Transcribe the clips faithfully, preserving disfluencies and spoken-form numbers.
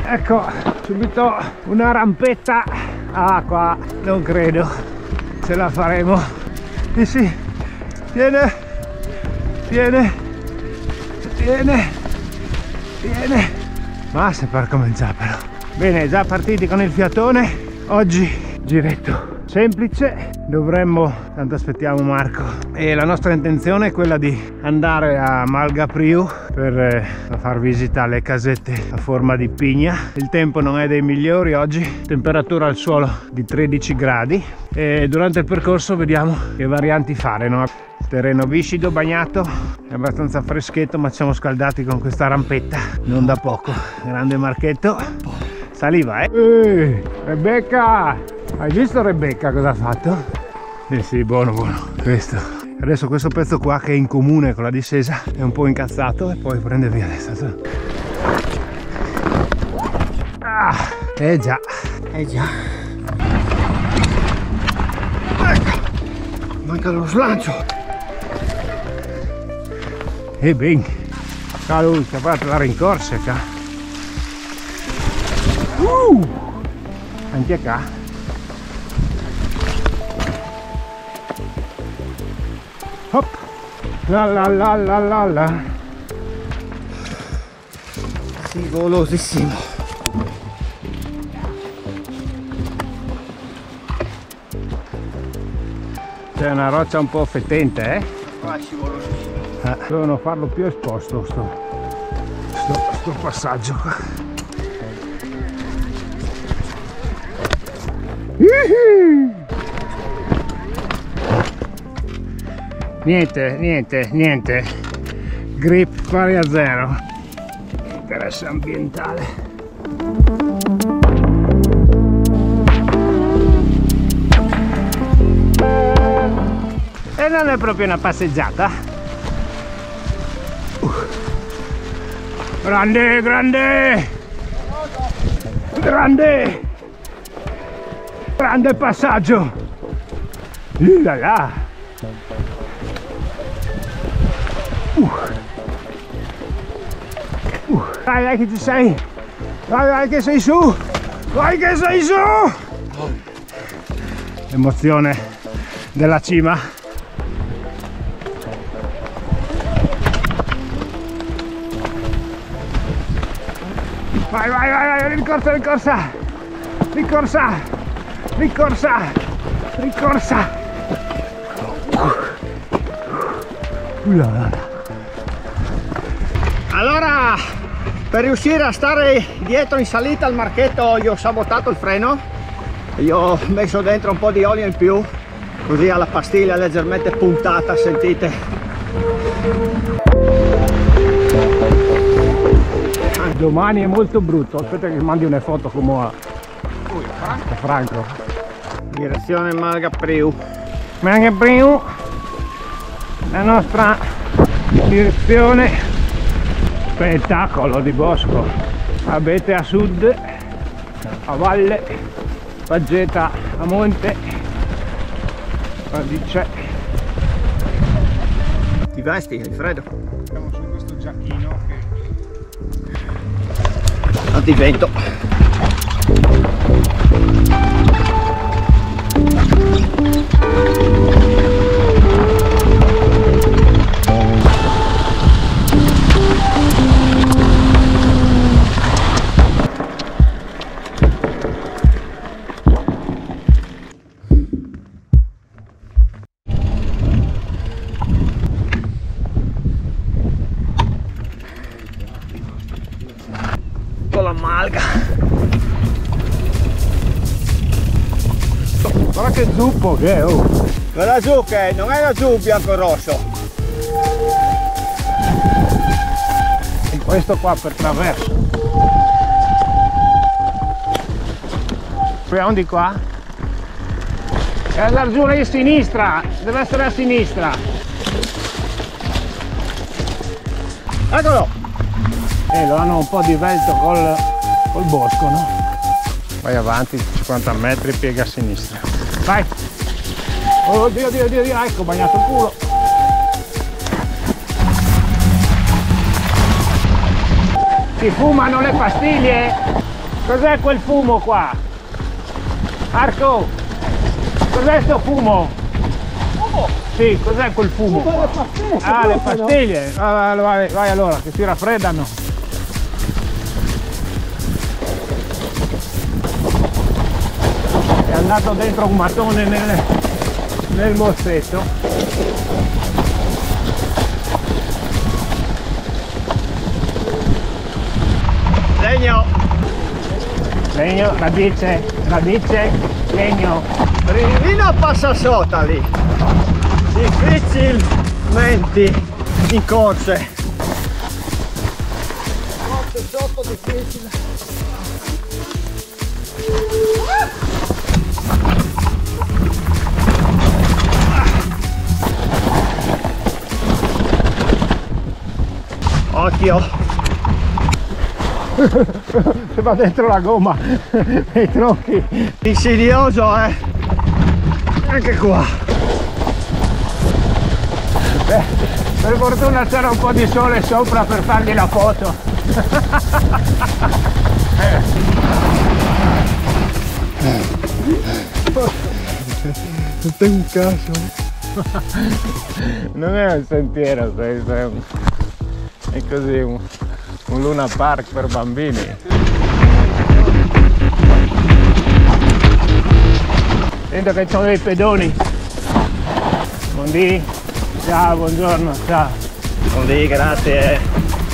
Ecco, subito una rampetta. Ah, qua non credo ce la faremo. Sì, sì, tiene, tiene, tiene, tiene. Ma se per cominciare però. Bene, già partiti con il fiatone. Oggi giretto semplice, dovremmo, tanto aspettiamo Marco, e la nostra intenzione è quella di andare a Malgapriu per eh, far visita alle casette a forma di pigna. Il tempo non è dei migliori oggi, temperatura al suolo di tredici gradi, e durante il percorso vediamo che varianti fare, no? Terreno viscido, bagnato, è abbastanza freschetto, ma ci siamo scaldati con questa rampetta non da poco. Grande Marchetto, saliva, eh? Ehi, Rebecca! Hai visto Rebecca cosa ha fatto? Eh sì, buono buono questo. Adesso questo pezzo qua che è in comune con la discesa è un po' incazzato e poi prende via adesso. Ah, eh già, eh già. Ecco, manca lo slancio. E ben, qua lui si è fatto la rincorsa qua. Uh, anche qua. Hop, la la la la la la. Sivolosissimo. C'è una roccia un po' fetente, eh? Ah, scivolosissimo. Eh, devono farlo più esposto sto, sto, sto passaggio qua. Ihi! Niente, niente, niente, grip pari a zero, interesse ambientale. E non è proprio una passeggiata. Uh. Grande, grande, grande, grande passaggio. Lì là là. Uh. Uh. Vai, vai che ci sei, vai, vai che sei su, vai che sei su. Emozione della cima. Vai, vai, vai, vai, rincorsa, rincorsa, rincorsa, rincorsa, rincorsa. Uh. Uh. Allora, per riuscire a stare dietro in salita al Marchetto gli ho sabotato il freno, gli ho messo dentro un po' di olio in più, così ha la pastiglia leggermente puntata, sentite. Domani è molto brutto, aspetta che mandi una foto come a, a Franco. Direzione Malgapriu. Malgapriu, la nostra direzione. Spettacolo di bosco, abete a sud, a valle, Faggeta a monte, Radice. Ti vesti, è freddo? Siamo su questo giacchino che... antivento. La malga, guarda che zuppo che è, oh. Guarda giù che non è la giù bianco rosso, e questo qua per traverso. Proviamo di qua, è andare giù lì a sinistra, deve essere a sinistra, eccolo. E lo hanno un po' divelto col, col bosco, no? Vai avanti cinquanta metri, piega a sinistra. Vai! Oh Dio, Dio, Dio, Dio, ecco, ho bagnato il culo. Si fumano le pastiglie! Cos'è quel fumo qua? Marco, cos'è sto fumo? Fumo? Sì, cos'è quel fumo? Fumo, le pastiglie, ah, le proprio, pastiglie. No? Vai, vai, vai allora, che si raffreddano. È andato dentro un mattone nel, nel mozzetto. Legno. Legno, radice, radice, legno. Rivino passa sotto lì. Difficilmente in corse. Corse sotto difficile. Occhio. Se va dentro la gomma nei tronchi. Insidioso, eh. Anche qua. Beh, per fortuna c'era un po' di sole sopra per fargli la foto. Non tengo un caso. Non è un sentiero questo, è, un, è così un, un Luna Park per bambini. Sento che ci sono dei pedoni. Buondì, ciao, buongiorno, ciao. Buondì, grazie.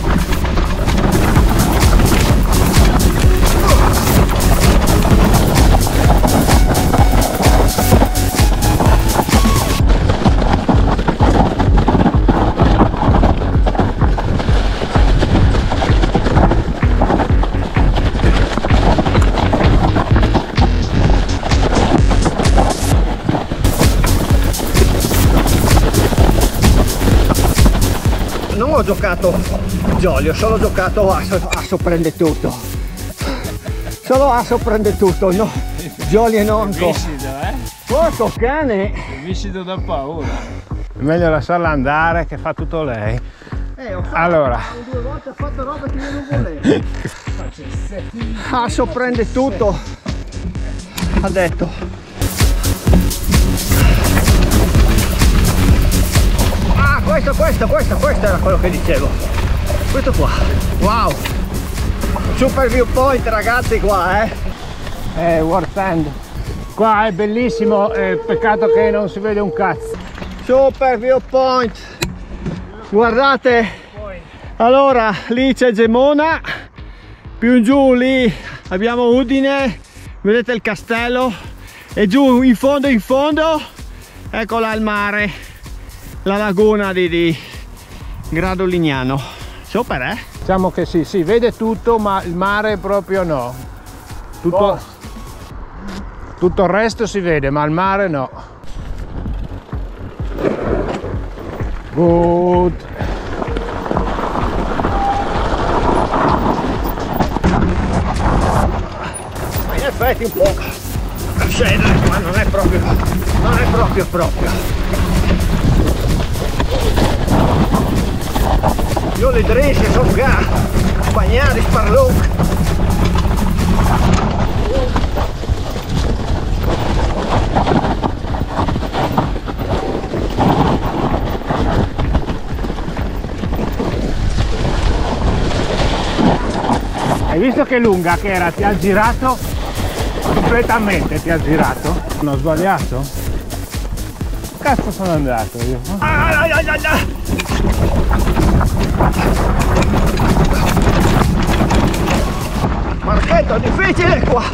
Non ho giocato Jolly, ho solo giocato Asso, Asso prende tutto. Solo Asso prende tutto, no? Jolly e non co. Viscido, eh? Porco cane! Viscido da paura. È meglio lasciarla andare che fa tutto lei. Eh, ho fatto, Allora, due volte ho fatto roba che io non volevo. Asso prende tutto, ha detto. Ah, questo, questo, questo, questo era quello che dicevo. Questo qua. Wow! Super viewpoint, ragazzi, qua, eh! è World End. Qua è bellissimo, è peccato che non si vede un cazzo. Super viewpoint. Guardate, allora lì c'è Gemona, più in giù lì abbiamo Udine, vedete il castello, e giù in fondo in fondo ecco là il mare, la laguna di, di Grado Lignano. Super, eh? Diciamo che sì, si vede tutto, ma il mare proprio no. Tutto, tutto il resto si vede, ma il mare no. Good. Ma in effetti un po' a scendere, ma non è proprio, non è proprio proprio. Io le dresce sono già bagnati sparlone. Hai visto che lunga che era? Ti ha girato completamente, ti ha girato. Non ho sbagliato? Cazzo sono andato io? Ah, ah, ah, ah, ah. Marchetto, difficile qua.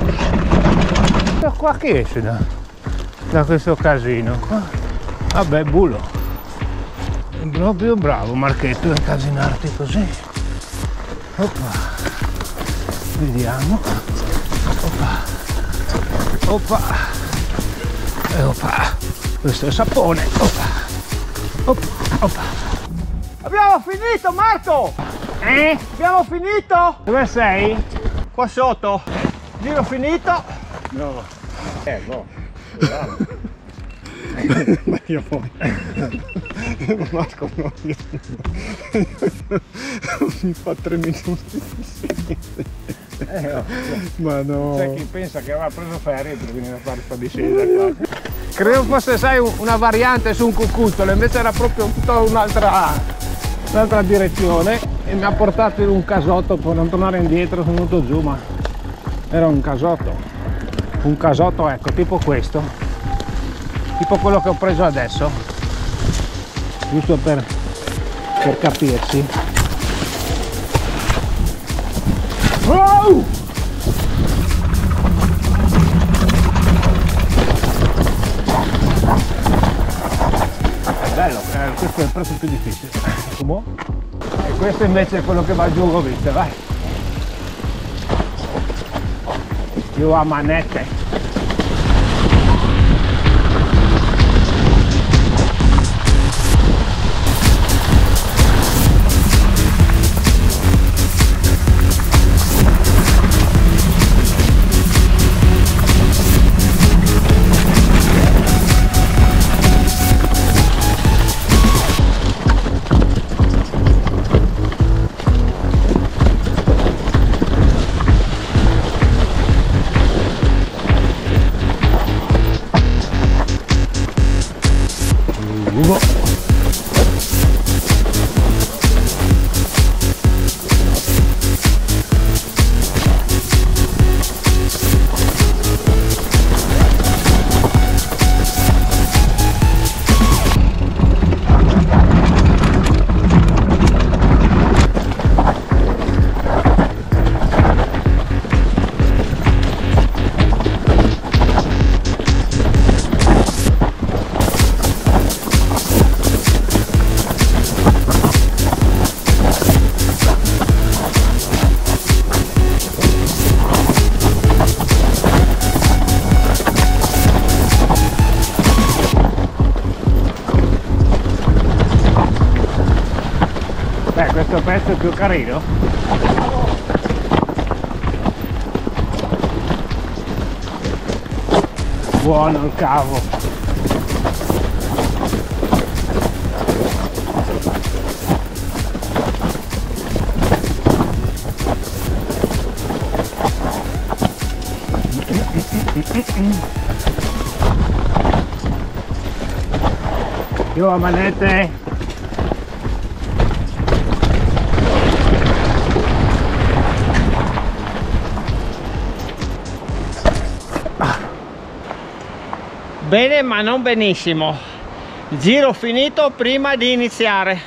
Da qua che esce da, da questo casino? Vabbè, bulo. Proprio bravo Marchetto a incasinarti così. Oppa. Vediamo. Oppa. Oppa. E oppa. Questo è sapone. Oppa. Oppa. Oppa. Abbiamo finito, Marco! Eh? Abbiamo finito! Dove sei? Qua sotto. Giro finito. No. Eh, no. Ma io poi. Marco no. Mi fa tre minuti. Eh, oh. Ma no. C'è chi pensa che aveva preso ferie per venire a fare sta discesa qua. Credo fosse, sai, una variante su un cucuzzolo, invece era proprio tutta un'altra un'altra direzione e mi ha portato in un casotto per non tornare indietro. Sono venuto giù, ma era un casotto. Un casotto, ecco, tipo questo. Tipo quello che ho preso adesso. Giusto per, per capirsi. Wow! Bello, eh, questo è il prezzo più difficile. Come? E questo invece è quello che va giù, viste, vai. Giù a manette. Beh, questo pezzo è più carino. Buono il cavo. Io a manette. Bene, ma non benissimo. Giro finito prima di iniziare.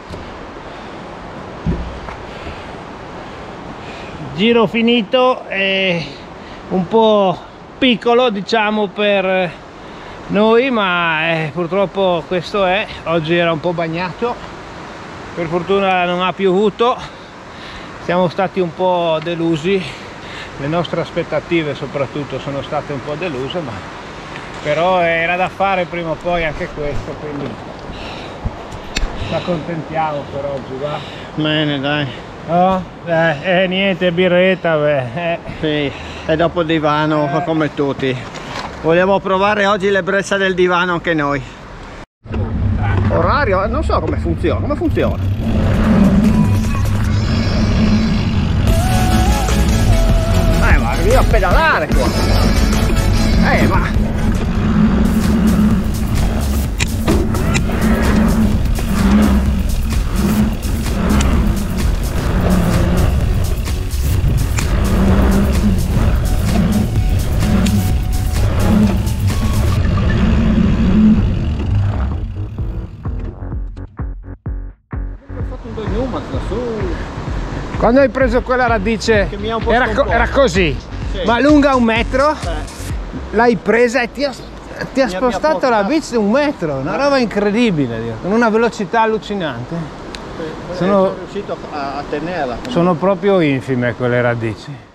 Giro finito e un po' piccolo, diciamo, per noi, ma eh, purtroppo questo è. Oggi era un po' bagnato, per fortuna non ha piovuto. Siamo stati un po' delusi, le nostre aspettative soprattutto sono state un po' deluse, ma però era da fare prima o poi anche questo, quindi ci accontentiamo per oggi, va? Bene, dai. Oh, eh, eh, niente, birretta, beh. Eh. Sì, e dopo il divano, Eh. come tutti. Vogliamo provare oggi l'ebbrezza del divano anche noi. Orario, non so come funziona, come funziona. Eh, ma devi a pedalare qua. Eh, ma... Quando hai preso quella radice Che mi ha un po' era, co era così, sì. ma lunga un metro, Eh. l'hai presa e ti ha, ti ha Mi spostato abbia la portato. bici un metro, una roba incredibile, Dio, con una velocità allucinante. Sono, Sono- sono riuscito a, a tenerla. Sono proprio infime quelle radici.